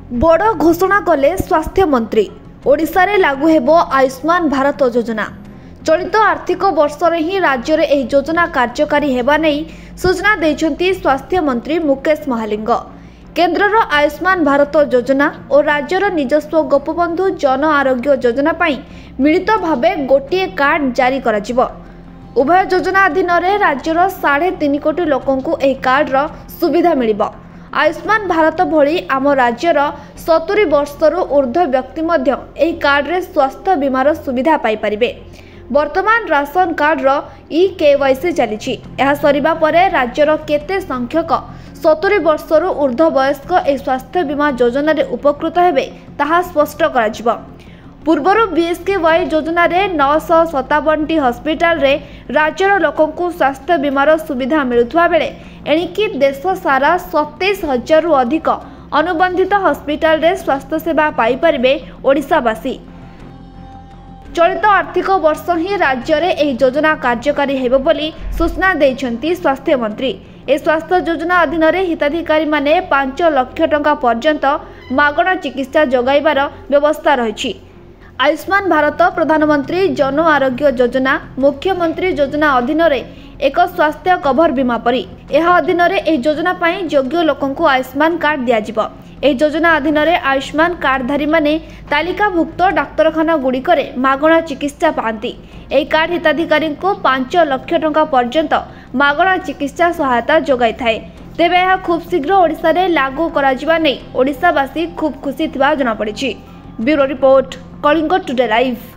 बड़ घोषणा कले स्वास्थ्य मंत्री। ओडिशा रे लागू हेबो आयुष्मान भारत योजना। चलित आर्थिक वर्ष रे ही राज्य रे एही योजना कार्यकारी हेबा नै सूचना दैछंती स्वास्थ्य मंत्री मुकेश महालिंग। केंद्र रो आयुष्मान भारत योजना और राज्य रो निजस्व गोपबंधु जन आरोग्य योजना पई मिलित भाबे गोटिए कार्ड जारी करा जिवो। उभय योजना अधीन रे राज्य रो 3.5 कोटी लोकन को एही कार्ड रो सुविधा मिलिबो। आयुष्मान भारत भली आम राज्यर 70 वर्षरू ऊर्ध्व व्यक्ति मध्य एही कार्ड रे स्वास्थ्य बीमार सुविधा पाई परिबे। वर्तमान राशन कार्ड रो ई-केवाईसी चलीछि। यह सरिबा परे राज्यर केते संख्यक 70 वर्षरू ऊर्ध्व वयस्क एही स्वास्थ्य बीमा योजना रे उपकृत हेबे ताहा स्पष्ट करा जिवो। पूर्वर बीएसकेवाई योजना रे 957 हॉस्पिटल रे राज्यर लोकन को स्वास्थ्य बीमार सुविधा मिलुथुवा बेले एणिकी देश सारा 27,000 रु अधिक अनुबंधित हॉस्पिटल रे स्वास्थ्य सेवा पाई परिबे ओडिशावासी। चलित आर्थिक वर्ष ही राज्य रे एही योजना कार्यकारी हेबो बोली सूचना दैछंती स्वास्थ्य मंत्री। ए स्वास्थ्य योजना अधीन रे हिताधिकारी माने 5 लाख टंका पर्यंत मागणा चिकित्सा जोगाइबार व्यवस्था रहिछि। आयुष्मान भारत प्रधानमंत्री जन आरोग्य योजना मुख्यमंत्री योजना अधीन रे एक स्वास्थ्य कवर बीमा परी। यह अधीन रे एही योजना पाई योग्य लोकन को आयुष्मान कार्ड दिया जिवो। एही योजना अधीन रे आयुष्मान कार्डधारी माने तालिकाभुक्त डाक्तरखाना गुड़िक मागणा चिकित्सा पाती। एही कार्ड हिताधिकारी को 5 लाख टंका पर्यंत मागणा चिकित्सा सहायता जोगाई थाए। तेबे यह खूब शीघ्र ओडिशा रे लागू करा जिबा नै ओडिशावासी खूब खुशी थिबा जणा पड़िछि। Bureau report, Kalinga today live.